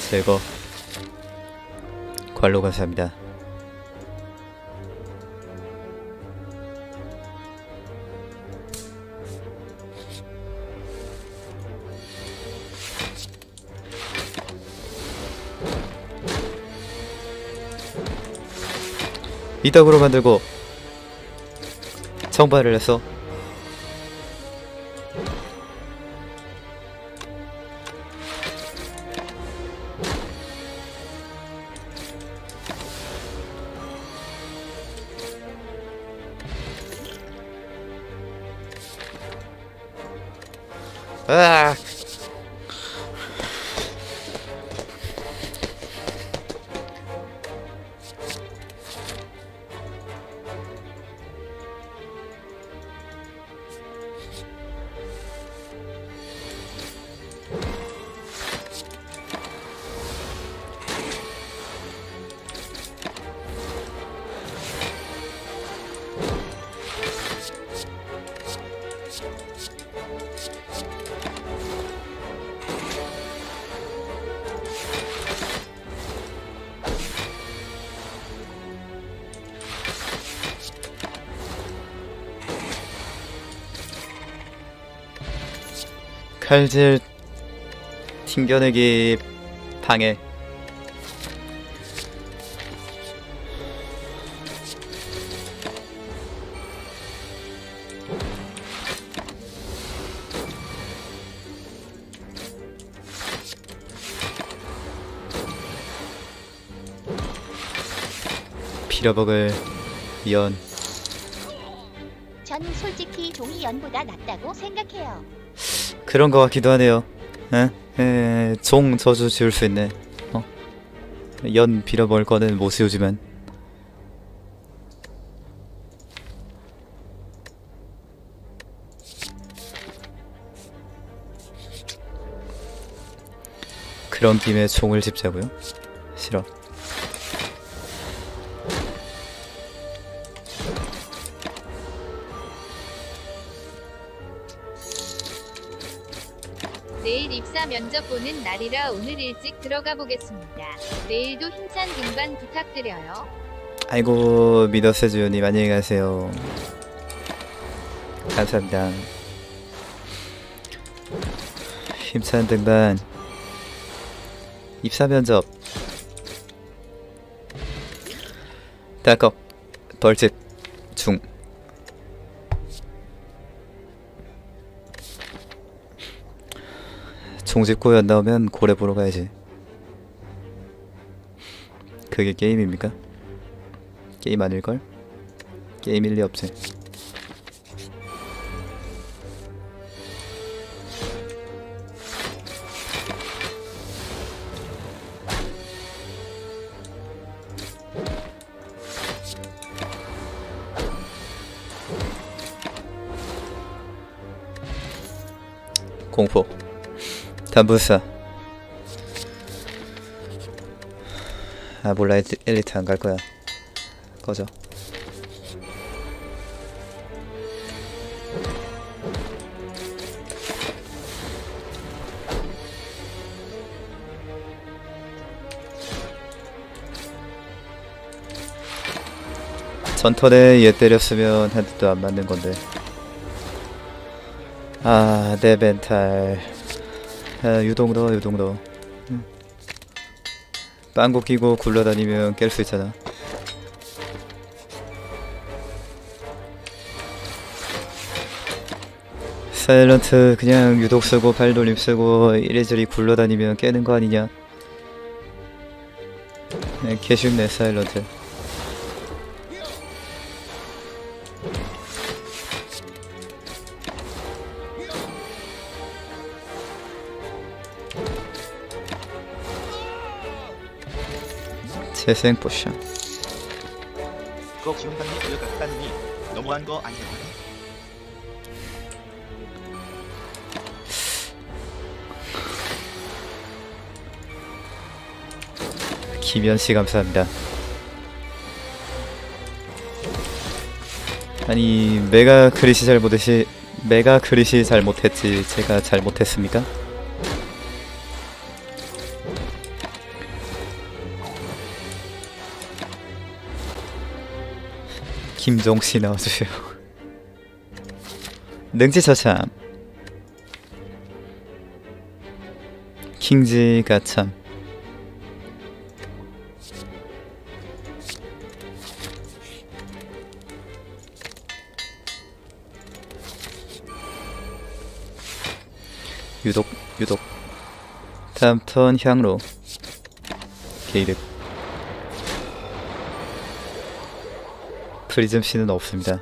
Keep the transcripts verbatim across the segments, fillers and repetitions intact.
제거. 관로 감사합니다. 이덕으로 만들고 정발을 해서 아 칼질 튕겨내기 방해. 빌어먹을 연. 저는 솔직히 종이 연보다 낫다고 생각해요. 그런 거 같기도 하네요. 에? 에, 종 저주 지을 수 있네. 어? 연 빌어먹을 거는 못 씌우지만. 그런 김에 총을 집자고요? 싫어. 내일 입사 면접 보는 날이라 오늘 일찍 들어가 보겠습니다. 내일도 힘찬 등반 부탁드려요. 아이고 미더스주님 안녕히 가세요. 감사합니다. 힘찬 등반 입사 면접 딸꺽 벌집 중. 종집고 연 나오면 고래 보러 가야지. 그게 게임입니까? 게임 아닐걸? 게임일 리 없지. 공포 단부사. 아 몰라, 엘리트 안 갈 거야. 꺼져. 전턴에 얘 때렸으면 한 대도 안 맞는 건데. 아, 내 멘탈. 아, 유동도 유동도. 응. 빵구 끼고 굴러다니면 깰 수 있잖아. 사일런트 그냥 유독 쓰고 발돌림 쓰고 이리저리 굴러다니면 깨는 거 아니냐. 네, 개쉽네 사일런트. 재생 포션. 그거 지원단이 그걸 갖다느니 너무한 거 아니야? 김현씨 감사합니다. 아니 메가 그릿이 잘못했지 메가 그릿이 잘못했지 제가 잘못했습니까? 김종씨 나와주세요. 능지처참 킹지가참 유독 유독 다음 턴 향로 게이득 프리즘 씨는 없습니다.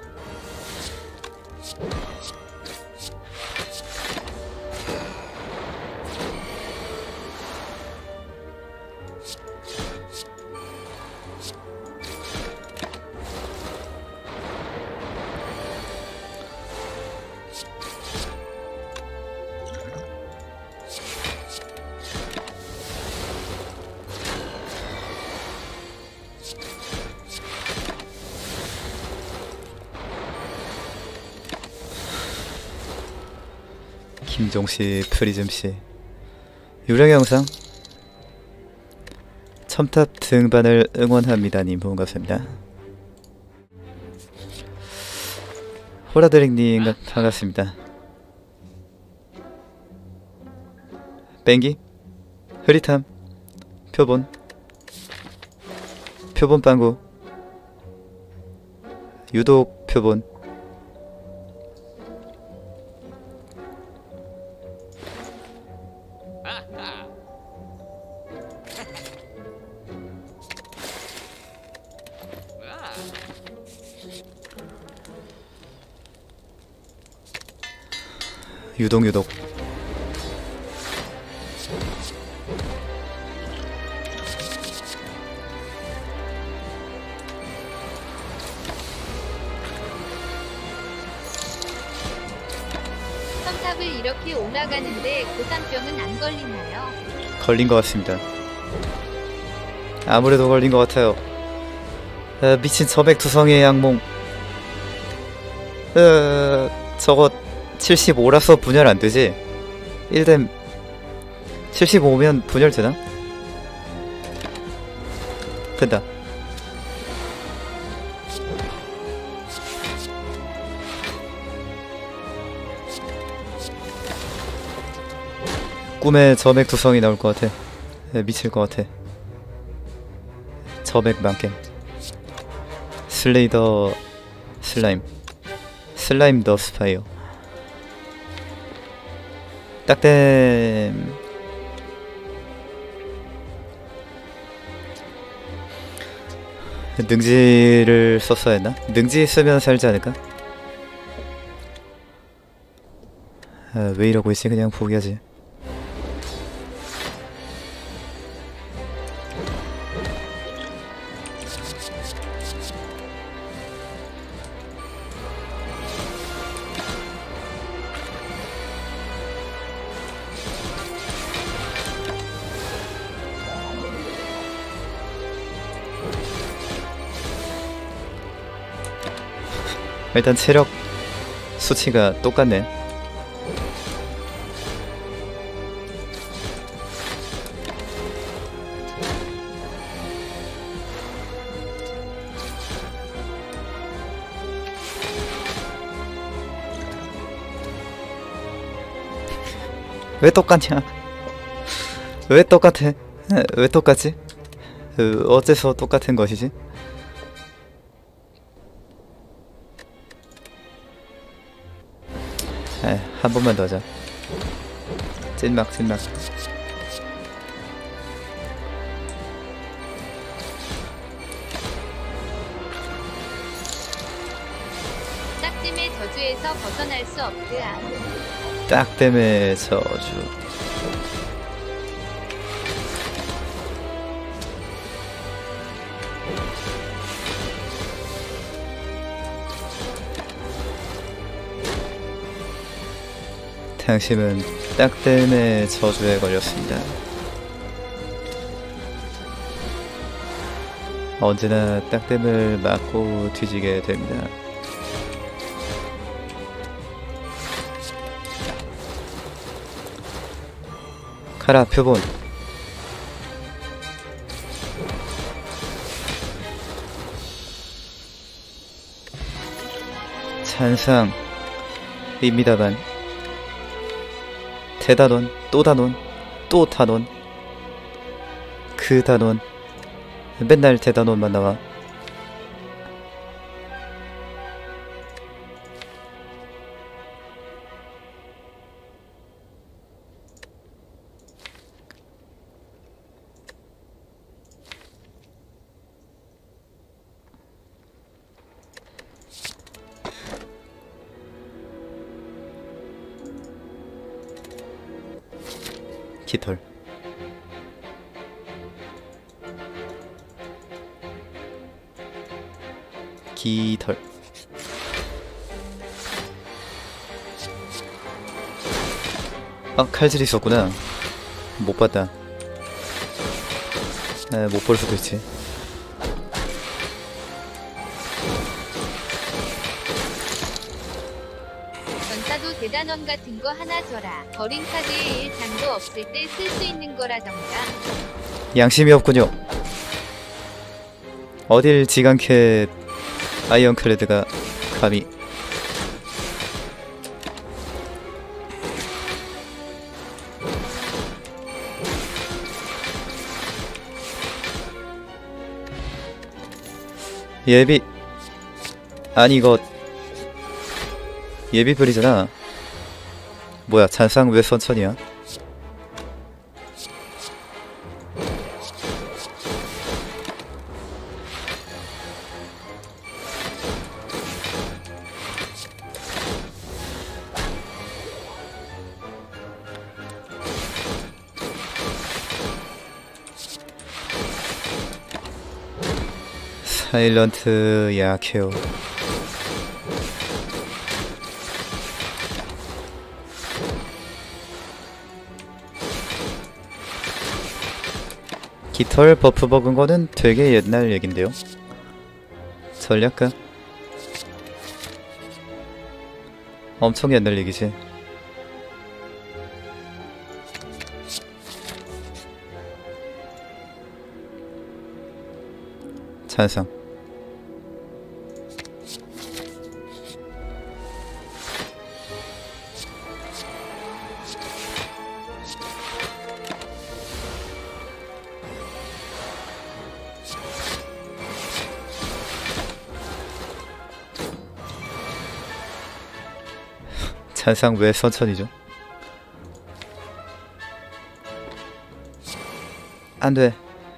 김종씨, 프리즘씨 유령 영상 첨탑 등반을 응원합니다님 반갑습니다. 호라드링님 반갑습니다. 뺑기 흐릿함 표본 표본 빵구 유독 표본 유독 유독 첨탑을 이렇게 올라가는데 고산병은 안 걸리나요? 걸린 것 같습니다. 아무래도 걸린 것 같아요. 아, 미친 점액투성이의 악몽. 아, 저거 칠십오라서 분열 안 되지? 일뎀 칠십오면 분열 되나? 된다. 꿈에 점액투성이 나올 것 같아. 네, 미칠 것 같아. 점액 만겜. 슬레이더 슬라임 슬라임 더 스파이어 딱댐. 능지를 썼어야 했나? 능지 쓰면 살지 않을까? 아, 왜 이러고 있지? 그냥 포기하지. 일단 체력 수치가 똑같네. 왜 똑같냐? 왜 똑같아? 왜 똑같지? 그, 어째서 똑같은 것이지? 에, 한 번만 더 하자. 찐막 찐막. 딱짐의 저주에서 벗어날 수 없드아. 딱댐의 저주. 당신은 딱댐의 저주에 걸렸습니다. 언제나 딱댐을 맞고 뒤지게 됩니다. 가라 표본. 잔상입니다만 대단원, 또 단원, 또 단원, 그 단원, 맨날 대단원만 나와. 깃털. 깃털. 아, 칼질이 있었구나. 못 봤다. 아, 못 볼 수도 있지. 전사도 대단원 같은 거 하나 줘라. 버린 카드에 일 장도 없을 때 쓸 수 있는 거라던가. 양심이 없군요. 어딜 지간캐 아이언클레드가 감히. 예비 아니 이거 예비불이잖아. 뭐야, 잔상 왜 선천이야? 사일런트 약해요. 깃털 버프 먹은 거는 되게 옛날 얘긴데요. 전략가? 엄청 옛날 얘기지. 잔상. 잔상 왜 선천이죠? 안돼.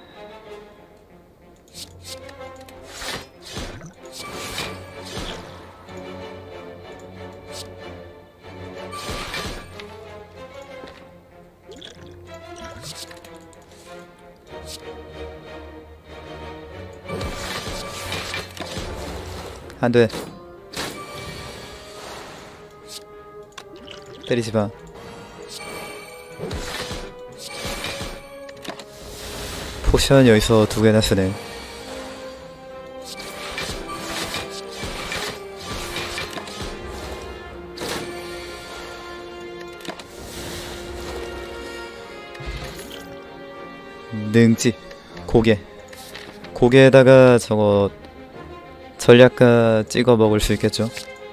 안돼. 때리지마. 포션 여기서 두 개나 쓰네. 능지. 고개. 고개에다가 저거 전략가 찍어 먹을 수 있겠죠?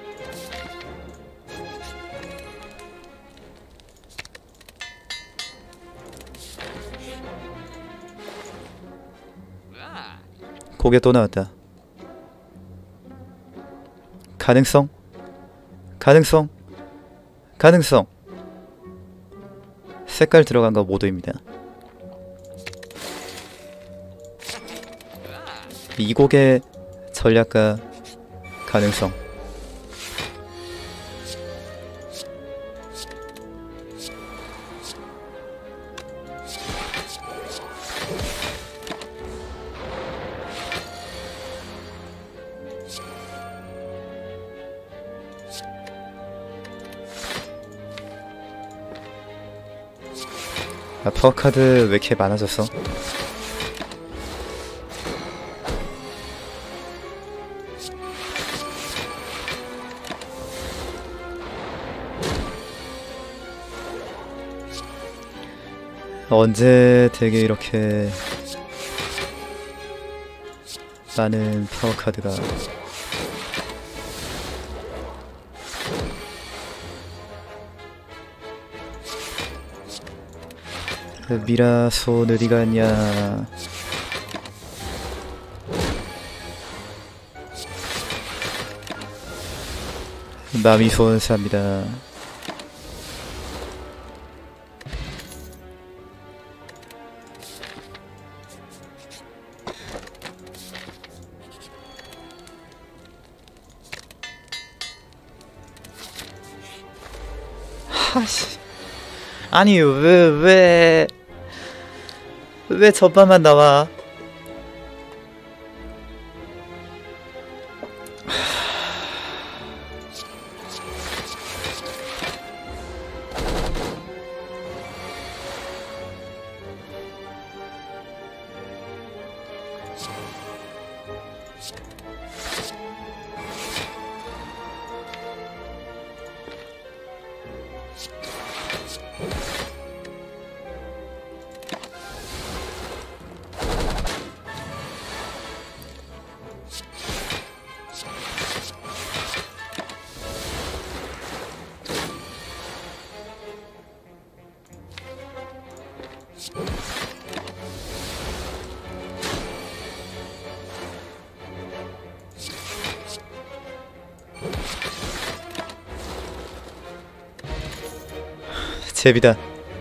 고개 또 나왔다. 가능성? 가능성? 가능성! 색깔 들어간 거 모두입니다. 이 곡의 전략가 가능성. 아, 파워카드 왜 이렇게 많아졌어? 언제 되게 이렇게 많은 파워카드가 미라 손 어디 갔냐? 마미 손 삽니다. 하씨. 아니 왜 왜 왜 저반만 나와? 제비다.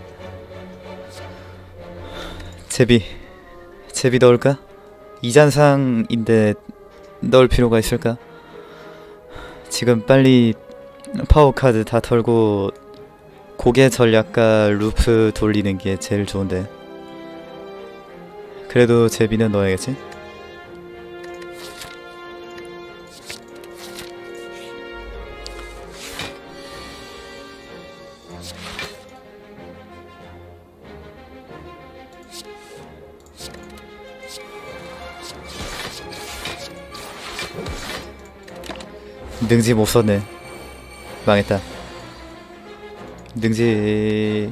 제비. 제비 넣을까? 이잔상인데 넣을 필요가 있을까? 지금 빨리 파워카드 다 털고 고개 전략과 루프 돌리는 게 제일 좋은데. 그래도 제비는 넣어야겠지? 능지 못 썼네. 망했다. 능지.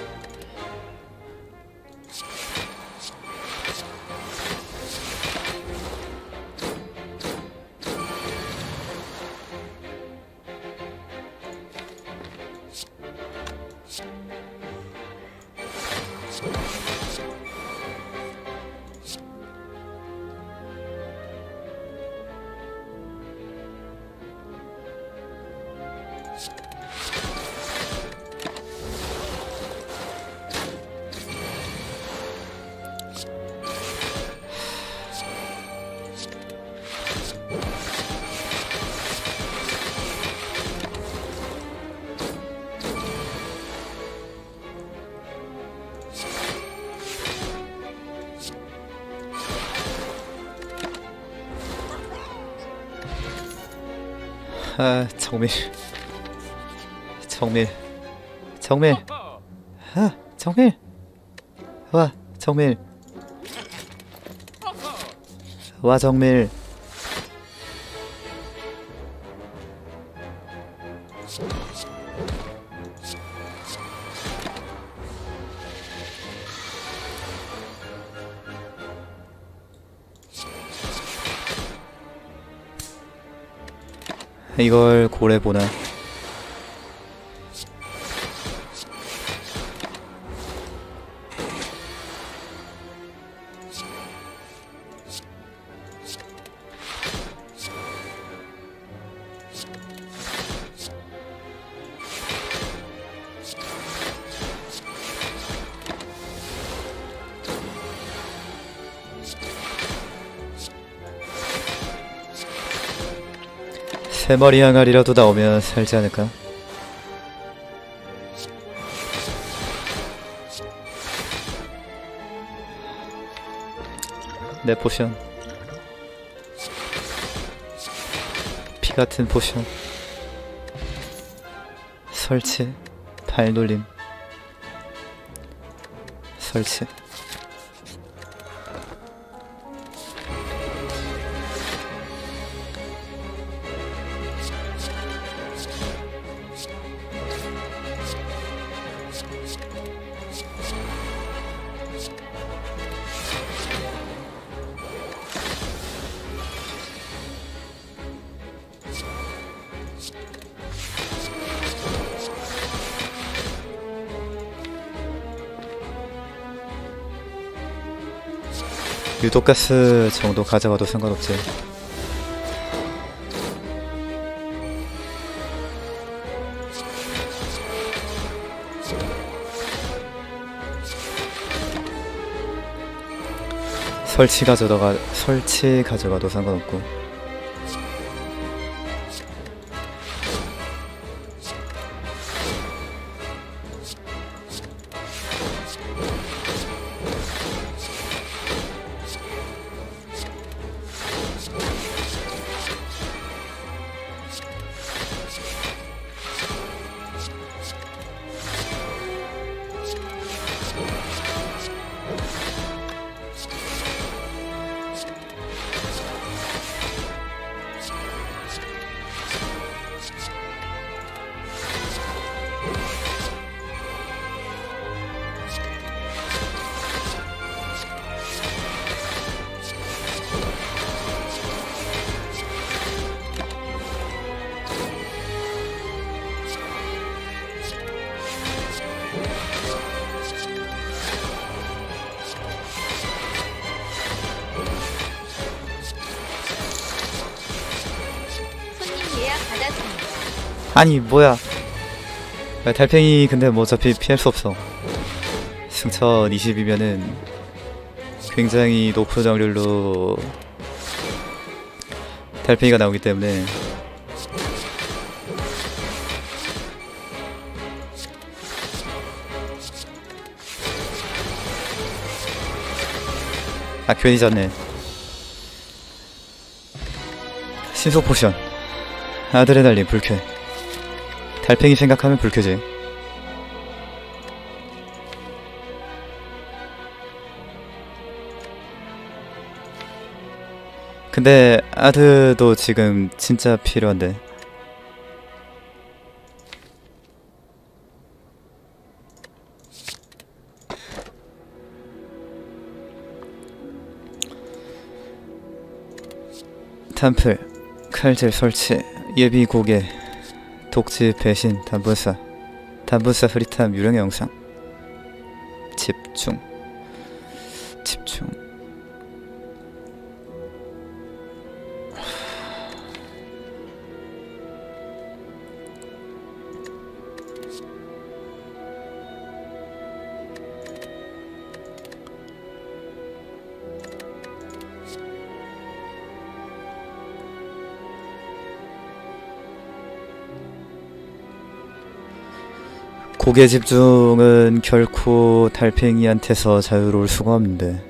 아, 정밀. 정밀. 정밀. 아, 정밀. 와, 정밀. 와, 정밀. 이걸 고래 보나? 세 마리 항아리라도 나오면 살지 않을까? 내 포션. 피 같은 포션. 설치. 발놀림. 설치. 유독가스 정도 가져가도 상관없지. 설치 가져다가 설치 가져가도 상관없고. 손님 예약 받았습니다. 아니 뭐야. 야, 달팽이 근데 뭐 어차피 피할 수 없어. 승천 이십이면은 굉장히 높은 확률로 달팽이가 나오기 때문에. 아 괜히 졌네. 신속 포션, 아드레날린, 불쾌. 달팽이 생각하면 불쾌지. 근데 아드도 지금 진짜 필요한데. 탄플, 칼질 설치, 예비 고개, 독지 배신, 단분사, 단분사 흐릿함, 유령의 영상. 집중, 집중. 고개 집중은 결코 달팽이한테서 자유로울 수가 없는데.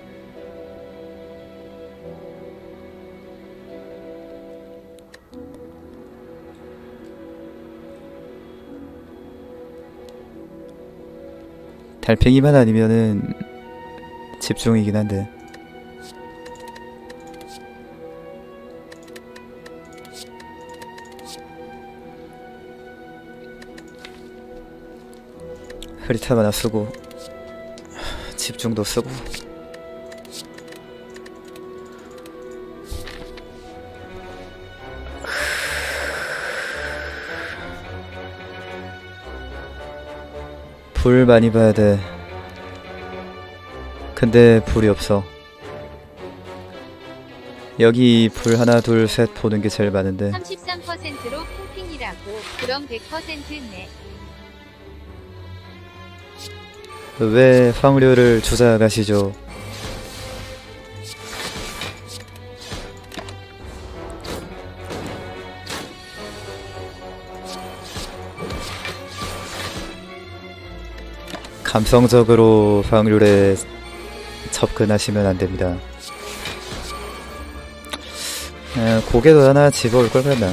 달팽이만 아니면은 집중이긴 한데. 흐릿함 하나 쓰고 집중도 쓰고. 불 많이 봐야 돼. 근데 불이 없어. 여기 불 하나 둘 셋 보는 게 제일 많은데. 삼십삼 퍼센트로 핑핑이라고. 그럼 백 퍼센트네. 왜 확률을 조작하시죠? 감성적으로 확률에 접근하시면 안됩니다. 아, 고개도 하나 집어올 걸 그랬나?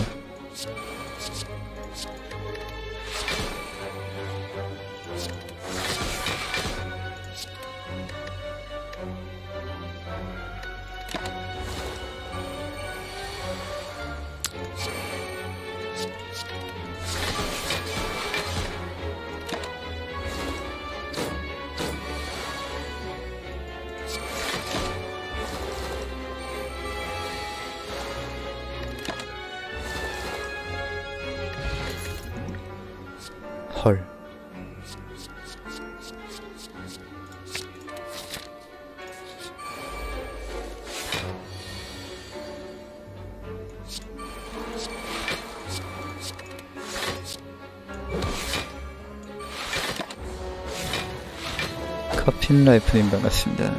헐. 커핀 라이프님 반갑습니다.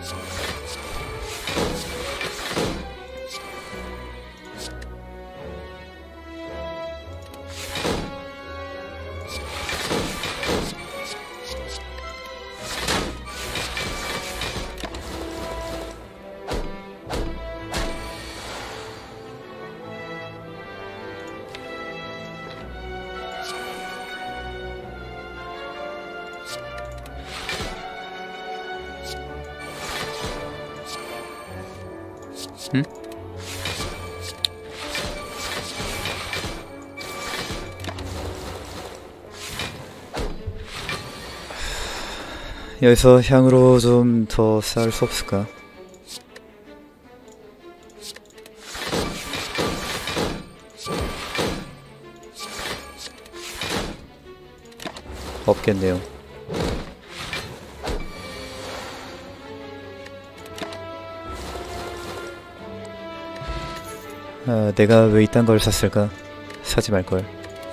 응? 여기서 향으로 좀 더 쌓을 수 없을까? 없겠네요. 아, 내가 왜 이딴 걸 샀을까? 사지 말걸.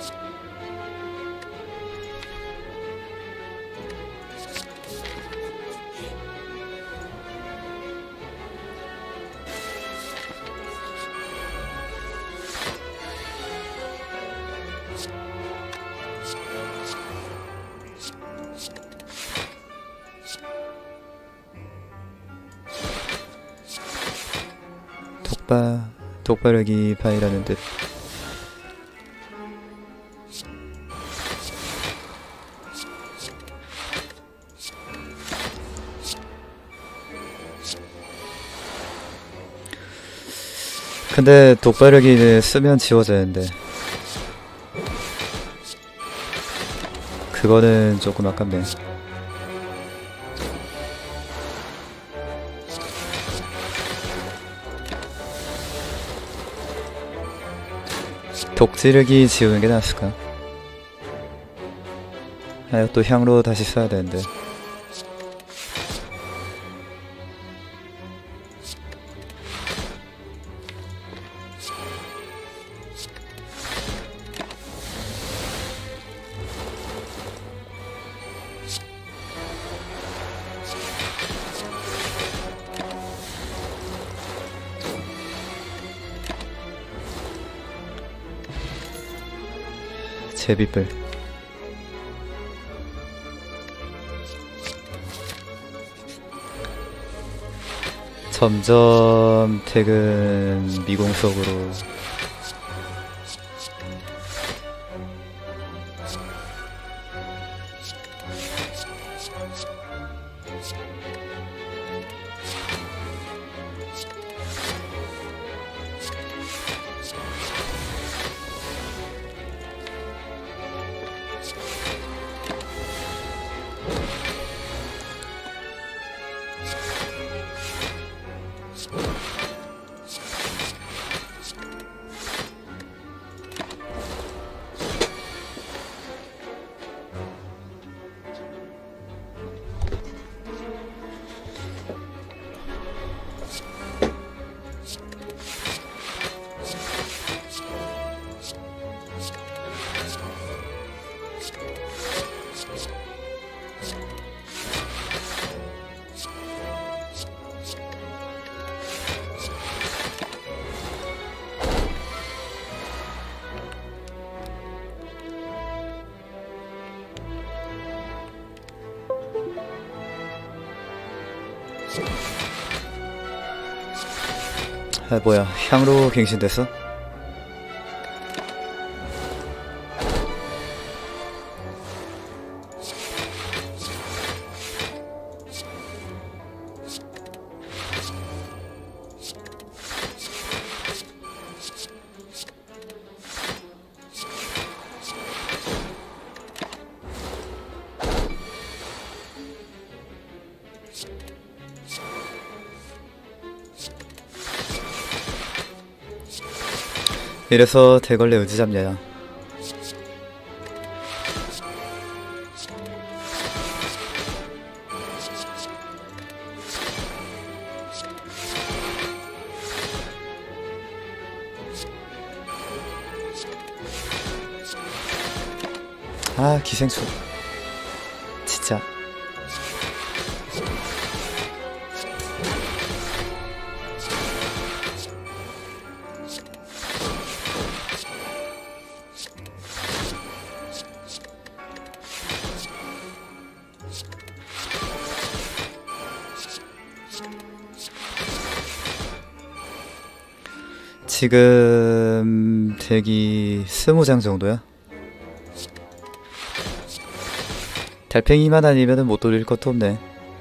독바, 독바르기 바이라는 듯. 근데 독바르기는 쓰면 지워지는데 그거는 조금 아깝네. 독지르기 지우는 게 낫을까? 아, 또 향로 다시 써야 되는데. 제비불. 점점 퇴근 미공 속으로. 아, 뭐야, 향로 갱신됐어? 이래서 대걸레 의지 잡냐. 아, 기생충 진짜. 지금 대기 스무 장 정도야. 달팽이만 아니면은 못 돌릴 것도 없네.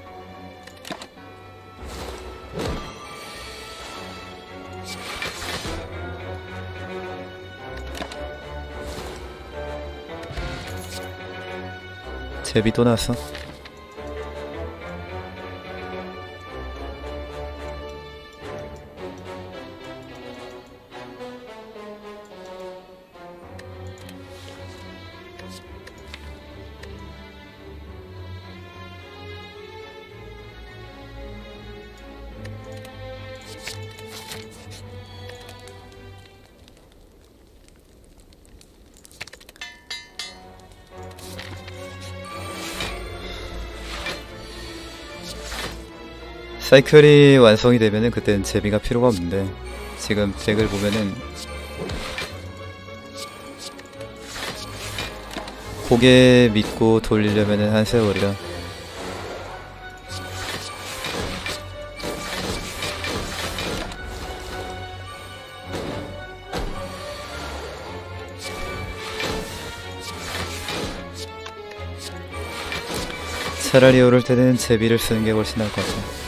제비 또 나왔어. 사이클이 완성이 되면은 그땐 제비가 필요가 없는데 지금 덱을 보면은 고개 믿고 돌리려면은 한 세월이라. 차라리 오를 때는 제비를 쓰는 게 훨씬 나을 것 같아.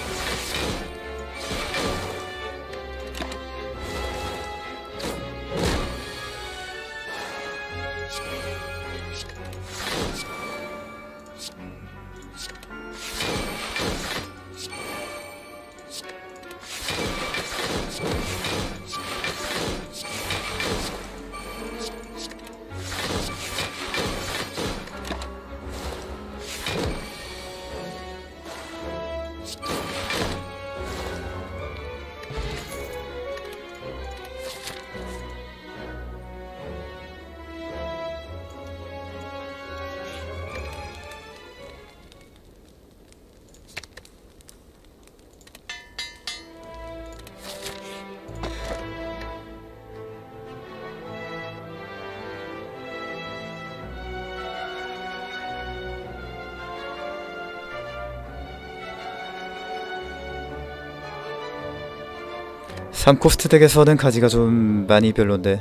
삼 코스트 덱에서는 가지가 좀 많이 별론데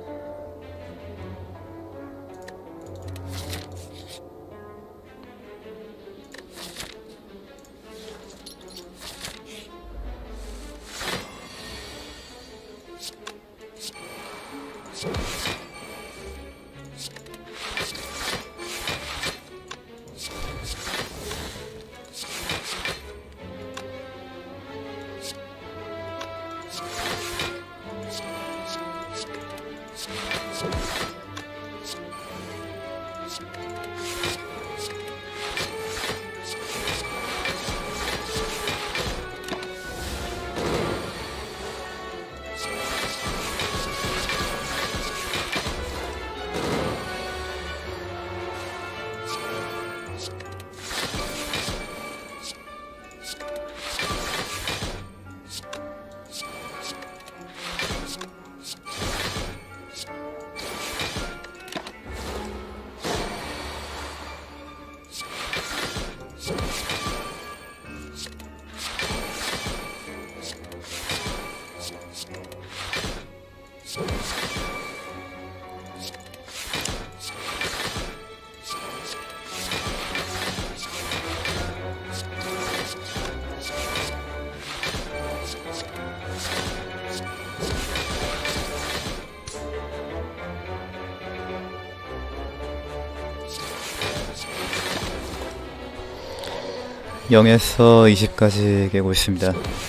영에서 이십까지 깨고 있습니다.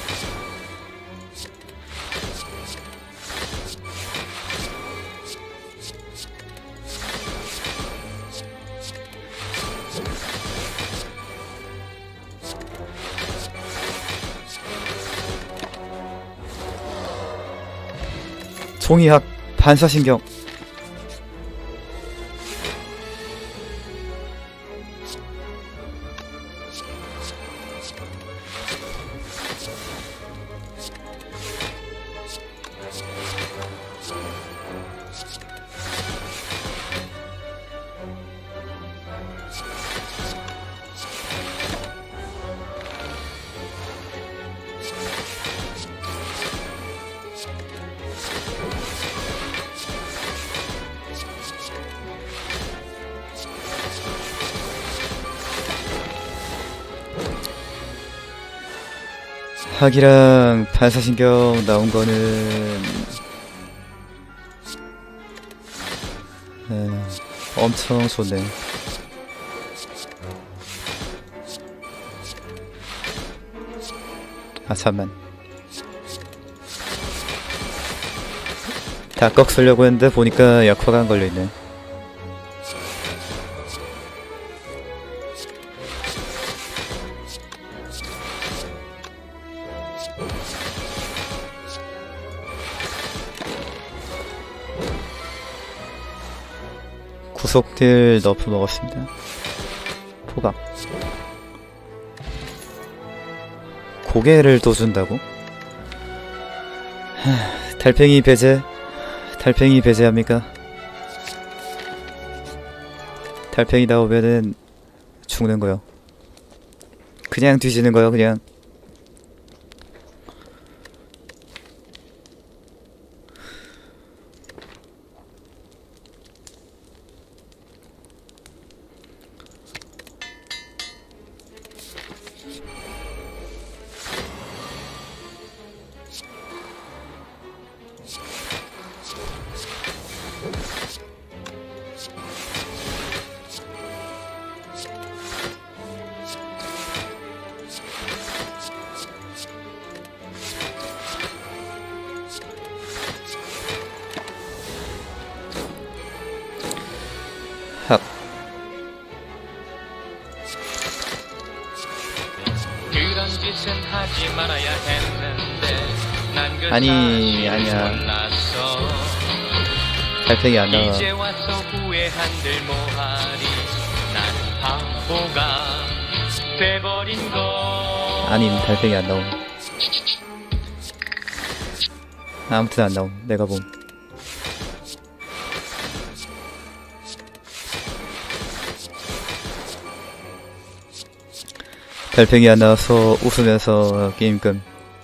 총이학 반사신경 학이랑 반사신경 나온 거는 에, 엄청 좋네. 아 잠만, 다 꺽 쓰려고 했는데 보니까 약화가 안 걸려있네. 구속딜 너프 먹었습니다. 포박. 고개를 또 준다고? 하, 달팽이 배제? 달팽이 배제합니까? 달팽이 나오면은 죽는 거요. 그냥 뒤지는 거요, 그냥. 합. 그런 짓은 하지 말아야 했는데 난 그 아니, 아니야. 몰랐어. 달팽이 안 나와. 이제 와서 후회한들 뭐하리. 난 바보가 돼버린 거. 아님, 달팽이 안 나옴. 아무튼 안 나옴. 내가 봄. 달팽이 안 나와서 웃으면서 게임 끔.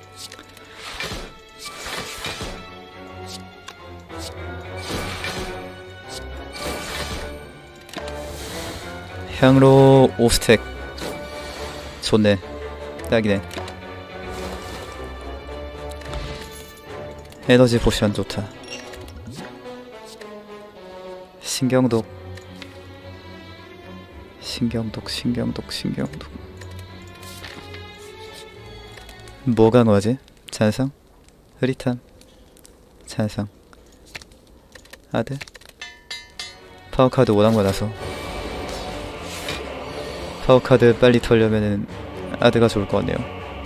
향로 오 스택. 좋네. 딱이네. 에너지 포션 좋다. 신경독. 신경독, 신경독, 신경독. 뭐가 뭐지? 잔상? 흐릿함? 잔상. 아드? 파워카드 오락 받아서. 파워카드 빨리 털려면은 아드가 좋을 것 같네요.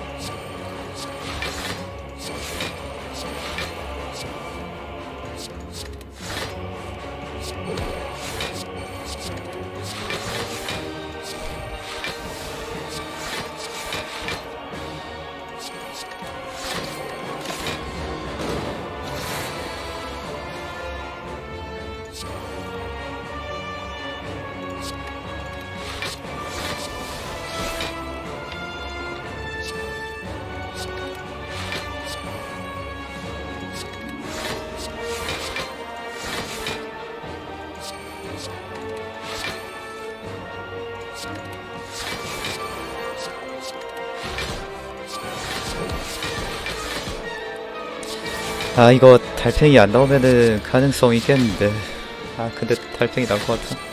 아 이거 달팽이 안 나오면은 가능성이 있겠는데. 아 근데 달팽이 나올 것 같아.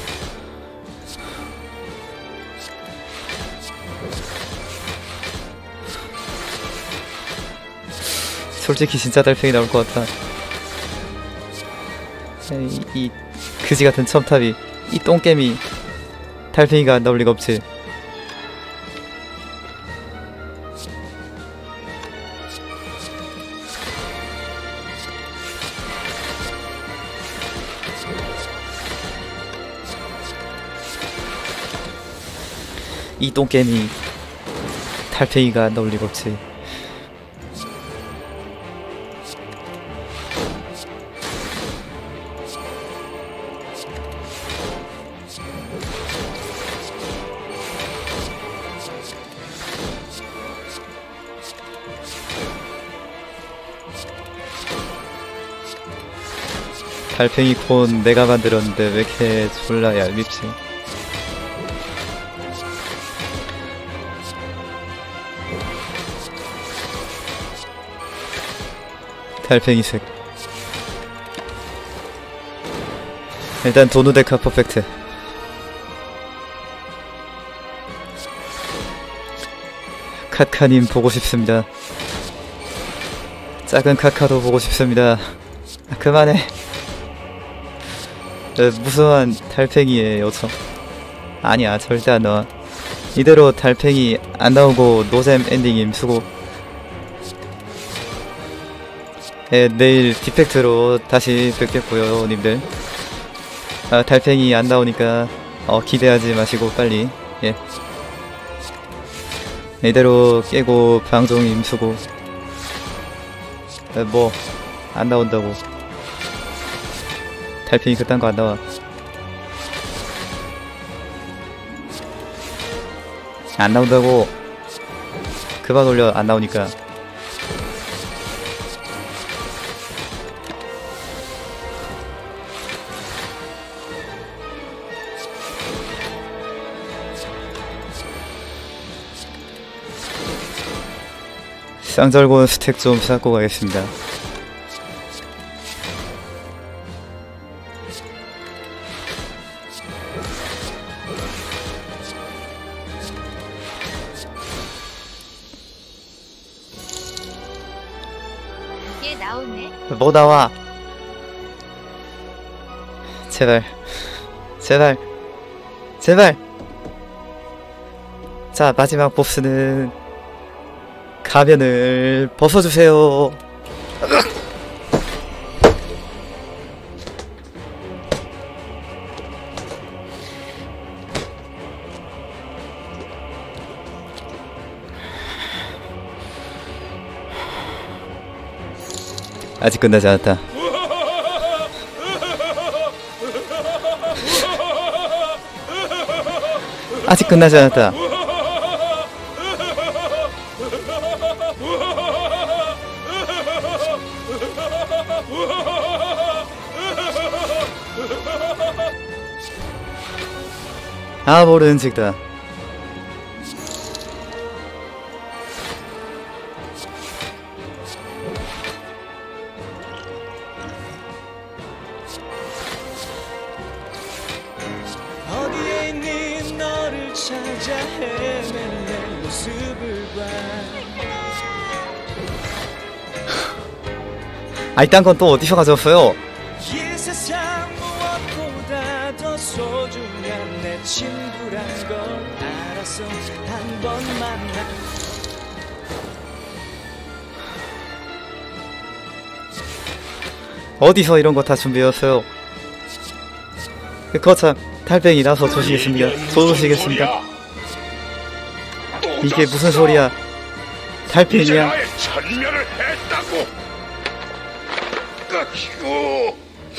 솔직히 진짜 달팽이 나올 것 같아. 이, 이 그지 같은 첨탑이, 이 똥개미 달팽이가 안 나올 리가 없지. 이 똥개미 달팽이가 안 나올 리가 없지. 달팽이 콘 내가 만들었는데 왜 이렇게 졸라 얄밉지? 달팽이색. 일단 도누데카 퍼펙트. 카카님 보고 싶습니다. 작은 카카도 보고 싶습니다. 아, 그만해. 에, 무수한 달팽이의 요청. 아니야, 절대 안 나와. 이대로 달팽이 안 나오고 노잼 엔딩임. 수고. 예, 내일 디펙트로 다시 뵙겠고요, 님들. 아, 달팽이 안 나오니까 어, 기대하지 마시고 빨리. 예. 이대로 깨고 방종임. 수고. 에, 뭐 안 나온다고. 달팽이 그딴 거 안 나와. 안 나온다고. 그만 올려. 안 나오니까. 쌍절곤 스택 좀 쌓고 가겠습니다. 이게 나오네. 뭐 나와? 제발, 제발, 제발. 자, 마지막 보스는 가면을 벗어주세요. 아직 끝나지 않았다. 아직 끝나지 않았다. 아, 모르는 즉다. 어디에 있니 너를 찾아 헤매는 내 모습을 봐. 아, 이딴 건 또 어디서 가져왔어요? 이 세상 무엇보다 더 소중한 내 친구란 걸 알았어. 한 번 만나 어디서 이런 거 다 준비했어요? 거참 달팽이 나서 조시겠습니다. 조시겠습니다. 이게 무슨 소리야? 달팽이야. 천멸을 했다고. 까시고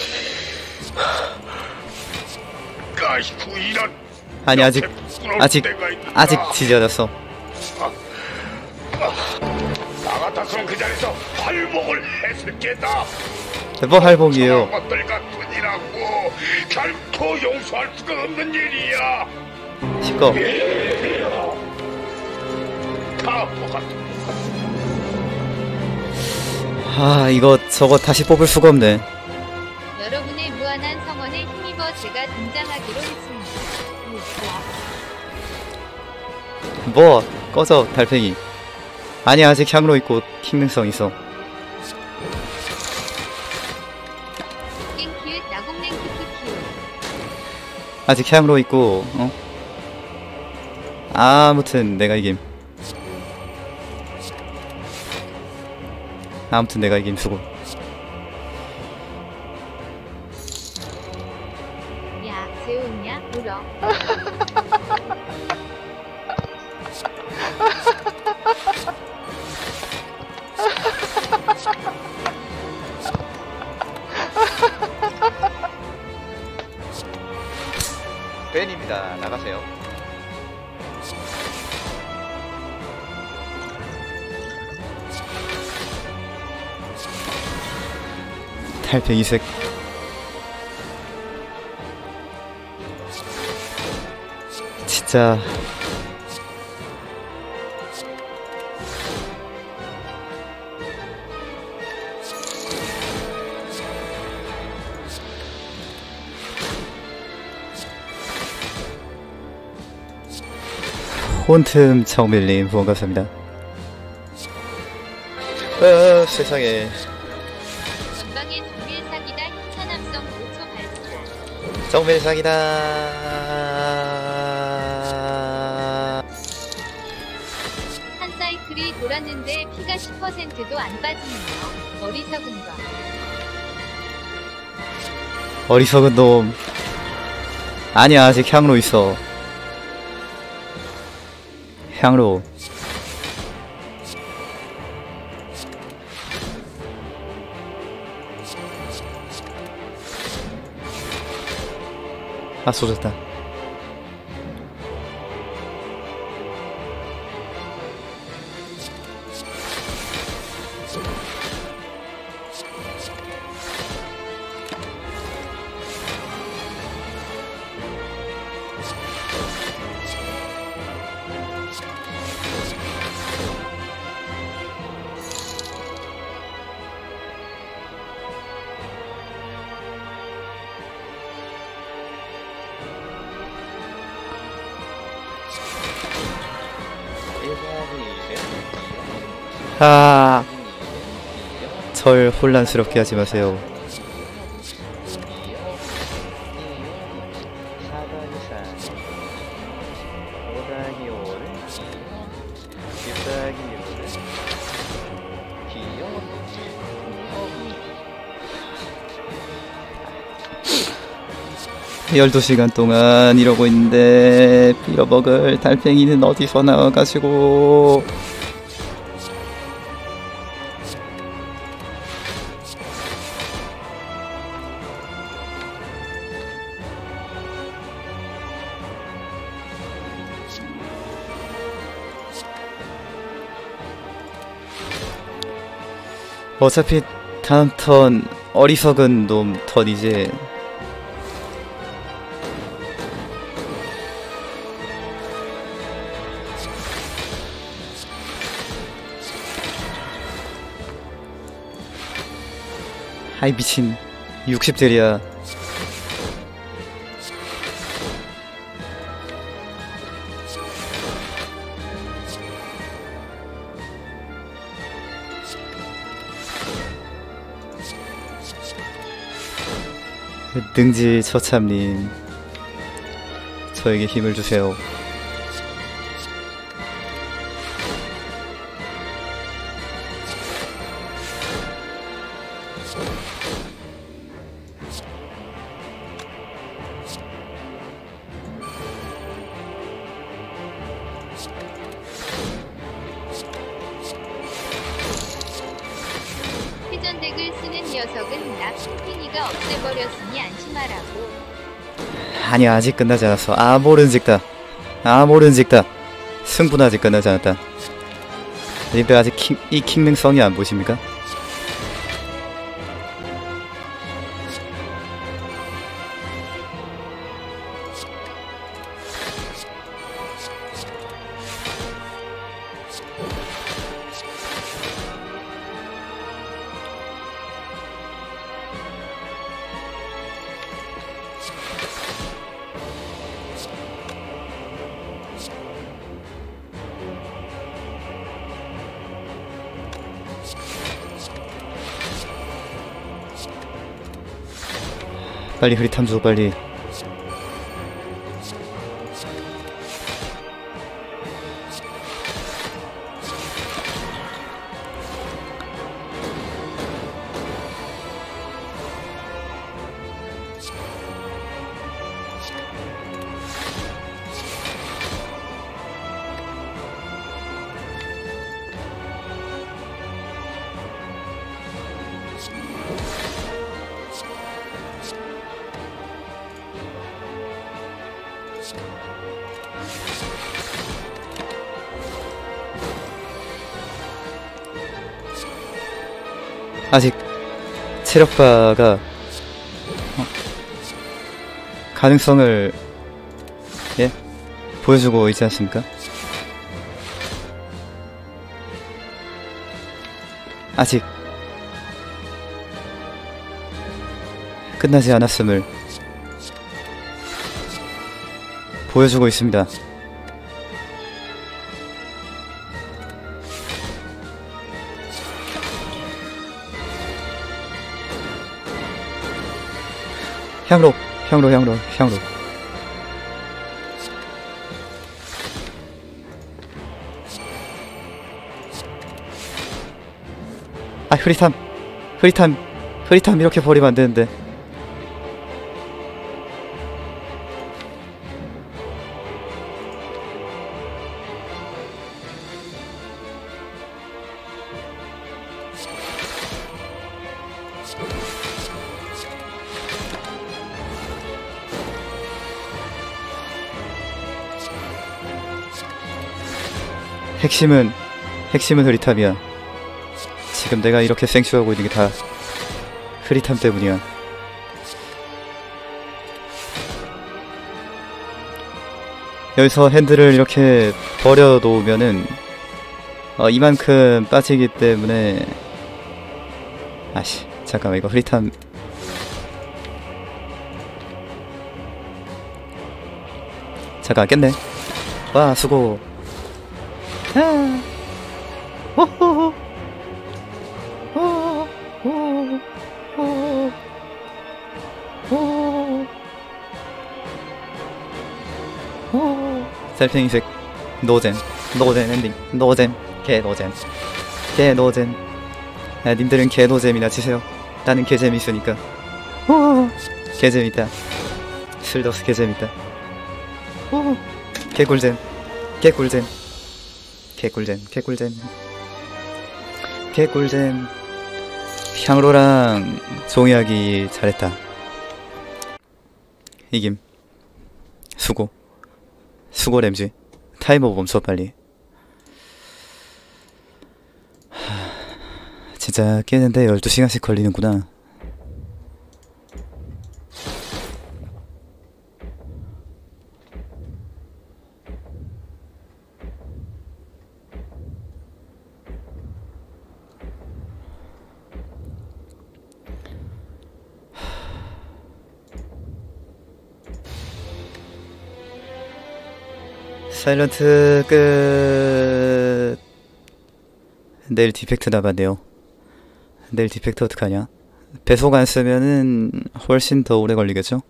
까시고 이런. 아니, 아직 아직 아직 지지 않았어. 나 같았으면 그 자리에서 활복을 했을 게다. 뭐 할복이에요? 것들 같으니라고 결코 용서할 수가 없는 일이야. 시꺼. 바보 같은. 아, 이거 저거 다시 뽑을 수가 없네. 여러분의 무한한 성원에 힘입어 제가 등장하기로 했습니다. 뭐 꺼져 달팽이. 아니, 아직 향로 있고 킹능성 있어. 깽키읒 나공랭 키키키읒. 아직 향로 있고. 어? 아무튼 내가 이김. 아무튼 내가 이김. 수고. 야, 재우냐? 울어. 벤입니다. 나가세요. 달팽이색. 진짜 폰틈 정밀님 후원 감사합니다. 아, 세상에. 전방에 정밀 사기다 힘찬 함성 오 초 발사. 정밀 사기다. 한 사이클이 돌았는데 피가 십 퍼센트도 안 빠지네요. 어리석은 거. 어리석은 놈. 아니야, 아직 향로 있어. 향로. 아, 쏟았다. 아, 절 혼란스럽게 하지 마세요. 열두 시간 동안 이러고 있는데 빌어먹을 달팽이는 어디서 나와가지고. 어차피 다음 턴 어리석은 놈 턴이지. 아이 미친. 육십 딜이야. 능지 처참님, 저에게 힘을 주세요. 회전덱을 쓰는 녀석은 나 팽팽이가 없애버렸으니 안심하라고. 아니야, 아직 끝나지 않았어. 아, 모른직다. 아, 모른직다. 승부는 아직 끝나지 않았다. 님들 아직 킹, 이 킹능성이 안 보십니까? 빨리 흐릿함 줘, 빨리. 아직 체력바가 어, 가능성을 예 보여주고 있지 않습니까? 아직 끝나지 않았음을 보여주고 있습니다. 향로 향로 향로 향로. 아 흐릿함 흐릿함 흐릿함 이렇게 버리면 안 되는데. 핵심은 핵심은 흐릿함이야. 지금 내가 이렇게 생쇼하고 있는 게 다 흐릿함 때문이야. 여기서 핸들을 이렇게 버려 놓으면은 어, 이만큼 빠지기 때문에. 아씨 잠깐만, 이거 흐릿함. 잠깐 깼네. 와 수고. 아. 호호호. 셀팽이색 노잼 노잼 엔딩 노잼 개 노잼 개 노잼. 야, 님들은 개 노잼이나 치세요. 나는 개 재밌으니까. 개 재밌다. 슬더스 개 재밌다. 개 꿀잼 개 꿀잼 개 꿀잼 개 꿀잼 개 꿀잼. 향로랑 종이하기 잘했다. 이김. 수고. 수고 램지. 타이머 멈춰 빨리. 하... 진짜 깨는데 열두 시간씩 걸리는구나. 사일런트 끝. 내일 디펙트 남았네요. 내일 디펙트 어떡하냐. 배속 안 쓰면은 훨씬 더 오래 걸리겠죠?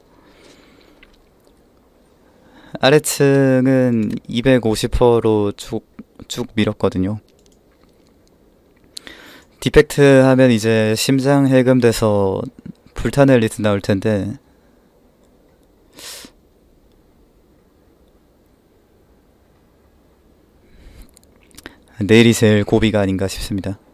아래층은 이백오십 퍼센트로 쭉, 쭉 밀었거든요. 디펙트 하면 이제 심장 해금돼서 불타는 엘리트 나올 텐데, 내일이 제일 고비가 아닌가 싶습니다.